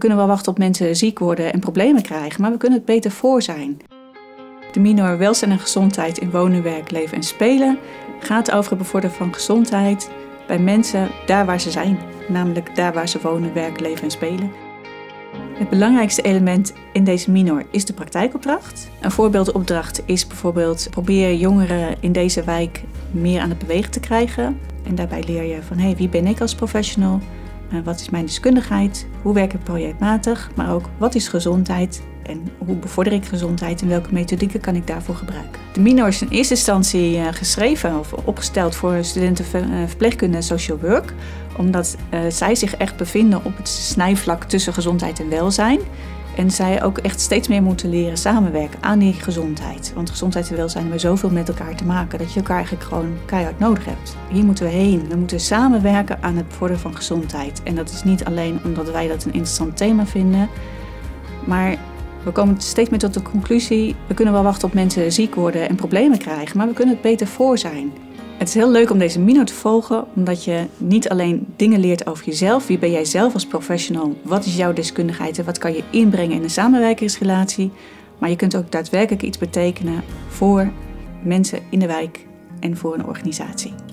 kunnen wel wachten op mensen ziek worden en problemen krijgen, maar we kunnen het beter voor zijn. De minor welzijn en gezondheid in wonen, werk, leven en spelen gaat over het bevorderen van gezondheid bij mensen daar waar ze zijn. Namelijk daar waar ze wonen, werken, leven en spelen. Het belangrijkste element in deze minor is de praktijkopdracht. Een voorbeeldopdracht is bijvoorbeeld: probeer jongeren in deze wijk meer aan het bewegen te krijgen. En daarbij leer je van wie ben ik als professional? Wat is mijn deskundigheid? Hoe werk ik projectmatig? Maar ook wat is gezondheid? En hoe bevorder ik gezondheid en welke methodieken kan ik daarvoor gebruiken? De minor is in eerste instantie geschreven of opgesteld voor studenten verpleegkunde en social work. Omdat zij zich echt bevinden op het snijvlak tussen gezondheid en welzijn. En zij ook echt steeds meer moeten leren samenwerken aan die gezondheid. Want gezondheid en welzijn hebben zoveel met elkaar te maken dat je elkaar eigenlijk gewoon keihard nodig hebt. Hier moeten we heen. We moeten samenwerken aan het bevorderen van gezondheid. En dat is niet alleen omdat wij dat een interessant thema vinden, maar we komen steeds meer tot de conclusie: we kunnen wel wachten op mensen ziek worden en problemen krijgen, maar we kunnen het beter voor zijn. Het is heel leuk om deze minor te volgen, omdat je niet alleen dingen leert over jezelf. Wie ben jij zelf als professional? Wat is jouw deskundigheid en wat kan je inbrengen in een samenwerkingsrelatie? Maar je kunt ook daadwerkelijk iets betekenen voor mensen in de wijk en voor een organisatie.